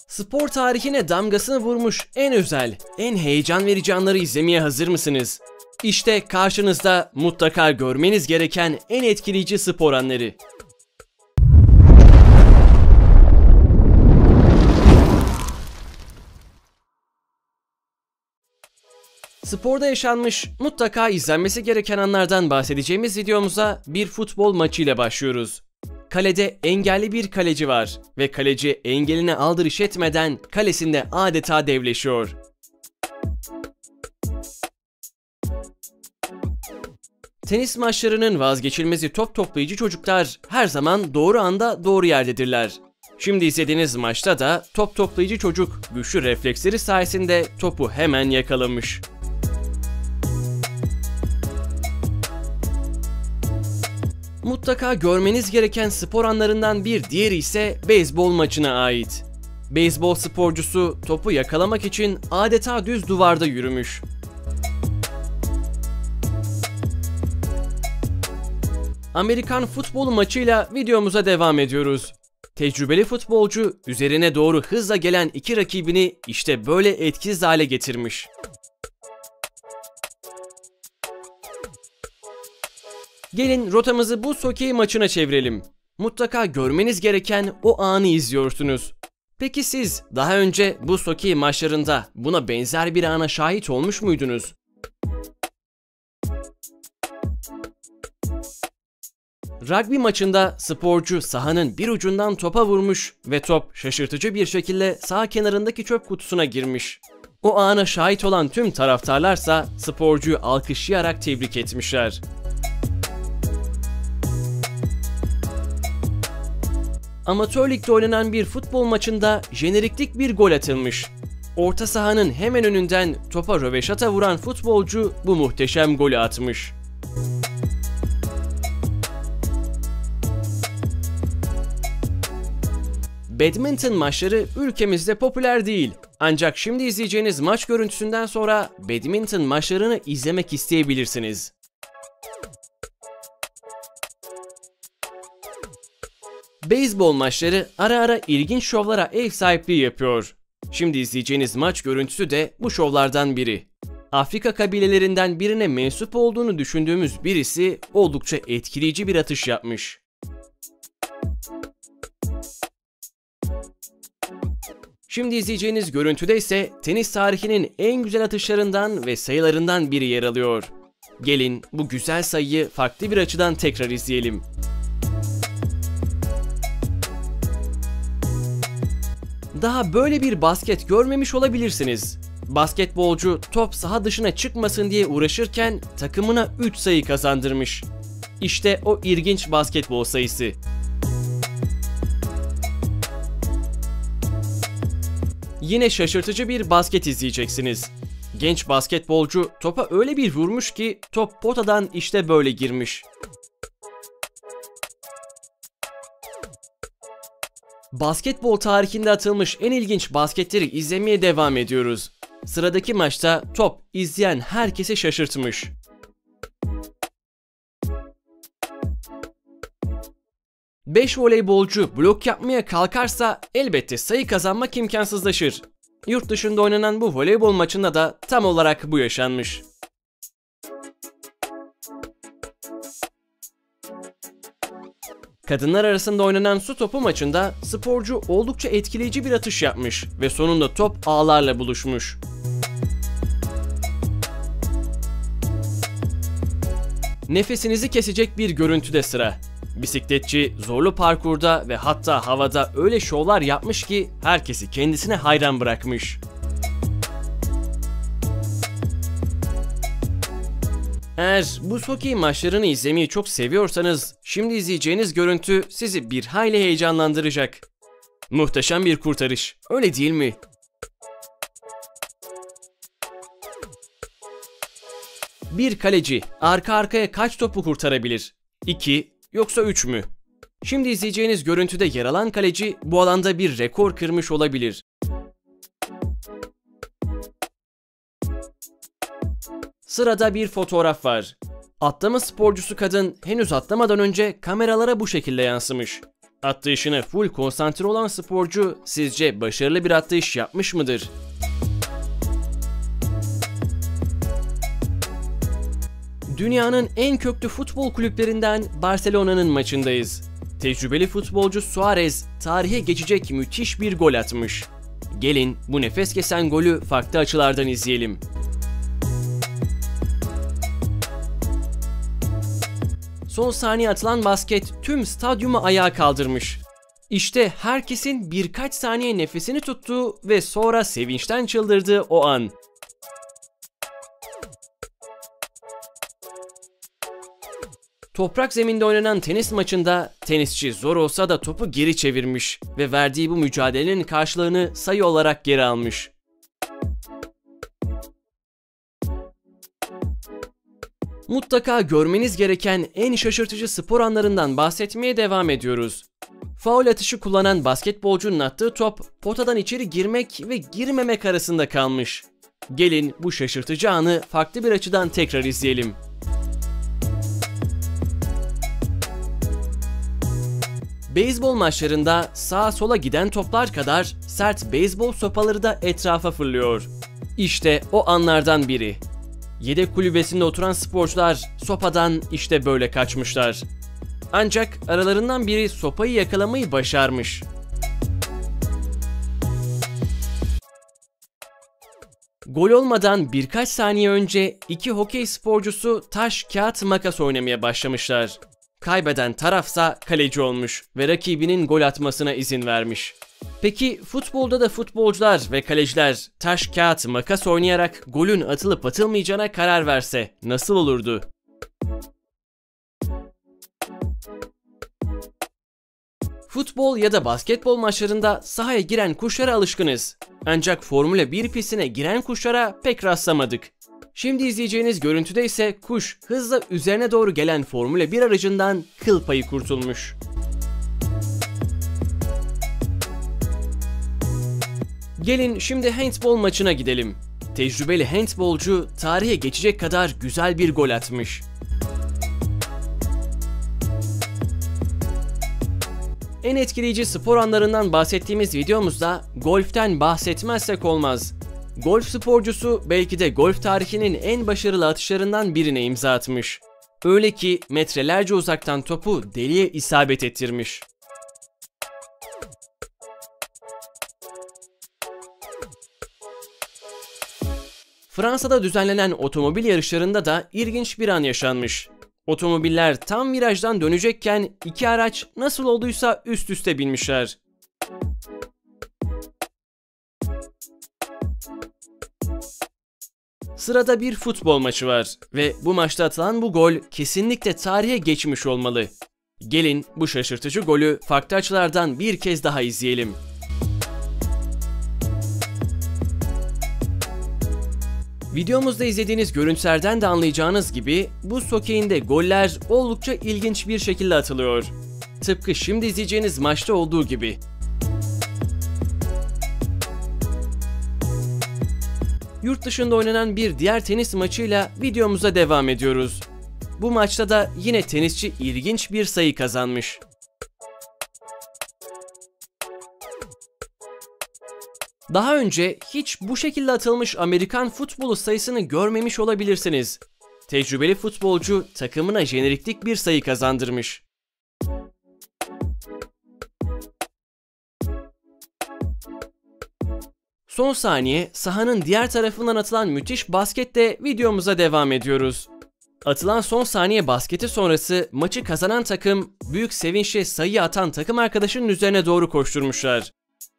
Spor tarihine damgasını vurmuş en özel, en heyecan verici anları izlemeye hazır mısınız? İşte karşınızda mutlaka görmeniz gereken en etkileyici spor anları. Sporda yaşanmış, mutlaka izlenmesi gereken anlardan bahsedeceğimiz videomuza bir futbol maçıyla başlıyoruz. Kalede engelli bir kaleci var ve kaleci engeline aldırış etmeden kalesinde adeta devleşiyor. Tenis maçlarının vazgeçilmezi top toplayıcı çocuklar her zaman doğru anda doğru yerdedirler. Şimdi izlediğiniz maçta da top toplayıcı çocuk güçlü refleksleri sayesinde topu hemen yakalamış. Mutlaka görmeniz gereken spor anlarından bir diğeri ise beyzbol maçına ait. Beyzbol sporcusu topu yakalamak için adeta düz duvarda yürümüş. Amerikan futbol maçıyla videomuza devam ediyoruz. Tecrübeli futbolcu üzerine doğru hızla gelen iki rakibini işte böyle etkisiz hale getirmiş. Gelin rotamızı buz hokeyi maçına çevirelim. Mutlaka görmeniz gereken o anı izliyorsunuz. Peki siz daha önce buz hokeyi maçlarında buna benzer bir ana şahit olmuş muydunuz? Rugby maçında sporcu sahanın bir ucundan topa vurmuş ve top şaşırtıcı bir şekilde sağ kenarındaki çöp kutusuna girmiş. O ana şahit olan tüm taraftarlarsa sporcuyu alkışlayarak tebrik etmişler. Amatör ligde oynanan bir futbol maçında jeneriklik bir gol atılmış. Orta sahanın hemen önünden topa röveşata vuran futbolcu bu muhteşem golü atmış. Badminton maçları ülkemizde popüler değil. Ancak şimdi izleyeceğiniz maç görüntüsünden sonra badminton maçlarını izlemek isteyebilirsiniz. Beyzbol maçları ara ara ilginç şovlara ev sahipliği yapıyor. Şimdi izleyeceğiniz maç görüntüsü de bu şovlardan biri. Afrika kabilelerinden birine mensup olduğunu düşündüğümüz birisi oldukça etkileyici bir atış yapmış. Şimdi izleyeceğiniz görüntüde ise tenis tarihinin en güzel atışlarından ve sayılarından biri yer alıyor. Gelin bu güzel sayıyı farklı bir açıdan tekrar izleyelim. Daha böyle bir basket görmemiş olabilirsiniz. Basketbolcu top saha dışına çıkmasın diye uğraşırken takımına 3 sayı kazandırmış. İşte o ilginç basketbol sayısı. Yine şaşırtıcı bir basket izleyeceksiniz. Genç basketbolcu topa öyle bir vurmuş ki top potadan işte böyle girmiş. Basketbol tarihinde atılmış en ilginç basketleri izlemeye devam ediyoruz. Sıradaki maçta top izleyen herkesi şaşırtmış. Beş voleybolcu blok yapmaya kalkarsa elbette sayı kazanmak imkansızlaşır. Yurt dışında oynanan bu voleybol maçında da tam olarak bu yaşanmış. Kadınlar arasında oynanan su topu maçında sporcu oldukça etkileyici bir atış yapmış ve sonunda top ağlarla buluşmuş. Nefesinizi kesecek bir görüntüde sıra. Bisikletçi zorlu parkurda ve hatta havada öyle şovlar yapmış ki herkesi kendisine hayran bırakmış. Eğer buz hokeyi maçlarını izlemeyi çok seviyorsanız şimdi izleyeceğiniz görüntü sizi bir hayli heyecanlandıracak. Muhteşem bir kurtarış, öyle değil mi? Bir kaleci arka arkaya kaç topu kurtarabilir? 2 yoksa 3 mü? Şimdi izleyeceğiniz görüntüde yer alan kaleci bu alanda bir rekor kırmış olabilir. Sırada bir fotoğraf var. Atlama sporcusu kadın henüz atlamadan önce kameralara bu şekilde yansımış. Atlayışına full konsantre olan sporcu sizce başarılı bir atlayış yapmış mıdır? Dünyanın en köklü futbol kulüplerinden Barcelona'nın maçındayız. Tecrübeli futbolcu Suarez tarihe geçecek müthiş bir gol atmış. Gelin bu nefes kesen golü farklı açılardan izleyelim. Son saniye atılan basket tüm stadyumu ayağa kaldırmış. İşte herkesin birkaç saniye nefesini tuttuğu ve sonra sevinçten çıldırdığı o an. Toprak zeminde oynanan tenis maçında tenisçi zor olsa da topu geri çevirmiş ve verdiği bu mücadelenin karşılığını sayı olarak geri almış. Mutlaka görmeniz gereken en şaşırtıcı spor anlarından bahsetmeye devam ediyoruz. Faul atışı kullanan basketbolcunun attığı top potadan içeri girmek ve girmemek arasında kalmış. Gelin bu şaşırtıcı anı farklı bir açıdan tekrar izleyelim. Beyzbol maçlarında sağa sola giden toplar kadar sert beyzbol sopaları da etrafa fırlıyor. İşte o anlardan biri. Yedek kulübesinde oturan sporcular sopadan işte böyle kaçmışlar. Ancak aralarından biri sopayı yakalamayı başarmış. Gol olmadan birkaç saniye önce iki hokey sporcusu taş, kağıt, makas oynamaya başlamışlar. Kaybeden tarafsa kaleci olmuş ve rakibinin gol atmasına izin vermiş. Peki futbolda da futbolcular ve kaleciler taş, kağıt, makas oynayarak golün atılıp atılmayacağına karar verse nasıl olurdu? Futbol ya da basketbol maçlarında sahaya giren kuşlara alışkınız. Ancak Formula 1 pistine giren kuşlara pek rastlamadık. Şimdi izleyeceğiniz görüntüde ise kuş hızla üzerine doğru gelen Formula 1 aracından kıl payı kurtulmuş. Gelin şimdi handbol maçına gidelim. Tecrübeli handbolcu tarihe geçecek kadar güzel bir gol atmış. En etkileyici spor anlarından bahsettiğimiz videomuzda golften bahsetmezsek olmaz. Golf sporcusu belki de golf tarihinin en başarılı atışlarından birine imza atmış. Öyle ki metrelerce uzaktan topu deliğe isabet ettirmiş. Fransa'da düzenlenen otomobil yarışlarında da ilginç bir an yaşanmış. Otomobiller tam virajdan dönecekken iki araç nasıl olduysa üst üste binmişler. Sırada bir futbol maçı var ve bu maçta atılan bu gol kesinlikle tarihe geçmiş olmalı. Gelin bu şaşırtıcı golü farklı açılardan bir kez daha izleyelim. Videomuzda izlediğiniz görüntülerden de anlayacağınız gibi bu hokeyinde goller oldukça ilginç bir şekilde atılıyor. Tıpkı şimdi izleyeceğiniz maçta olduğu gibi. Yurt dışında oynanan bir diğer tenis maçıyla videomuza devam ediyoruz. Bu maçta da yine tenisçi ilginç bir sayı kazanmış. Daha önce hiç bu şekilde atılmış Amerikan futbolu sayısını görmemiş olabilirsiniz. Tecrübeli futbolcu takımına jeneriklik bir sayı kazandırmış. Son saniye sahanın diğer tarafından atılan müthiş basketle videomuza devam ediyoruz. Atılan son saniye basketi sonrası maçı kazanan takım büyük sevinçle sayı atan takım arkadaşının üzerine doğru koşturmuşlar.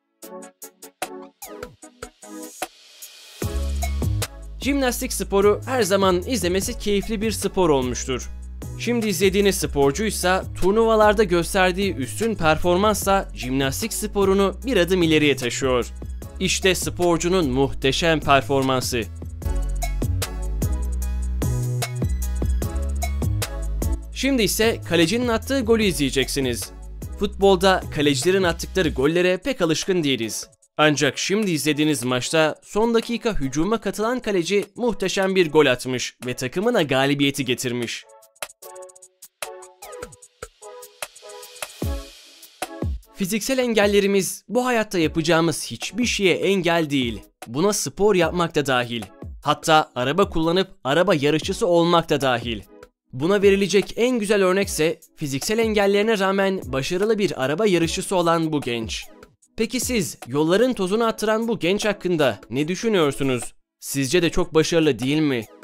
Jimnastik sporu her zaman izlemesi keyifli bir spor olmuştur. Şimdi izlediğiniz sporcuysa turnuvalarda gösterdiği üstün performansla jimnastik sporunu bir adım ileriye taşıyor. İşte sporcunun muhteşem performansı. Şimdi ise kalecinin attığı golü izleyeceksiniz. Futbolda kalecilerin attıkları gollere pek alışkın değiliz. Ancak şimdi izlediğiniz maçta son dakika hücuma katılan kaleci muhteşem bir gol atmış ve takımına galibiyeti getirmiş. Fiziksel engellerimiz bu hayatta yapacağımız hiçbir şeye engel değil. Buna spor yapmak da dahil. Hatta araba kullanıp araba yarışçısı olmak da dahil. Buna verilecek en güzel örnekse fiziksel engellerine rağmen başarılı bir araba yarışçısı olan bu genç. Peki siz yolların tozunu attıran bu genç hakkında ne düşünüyorsunuz? Sizce de çok başarılı değil mi?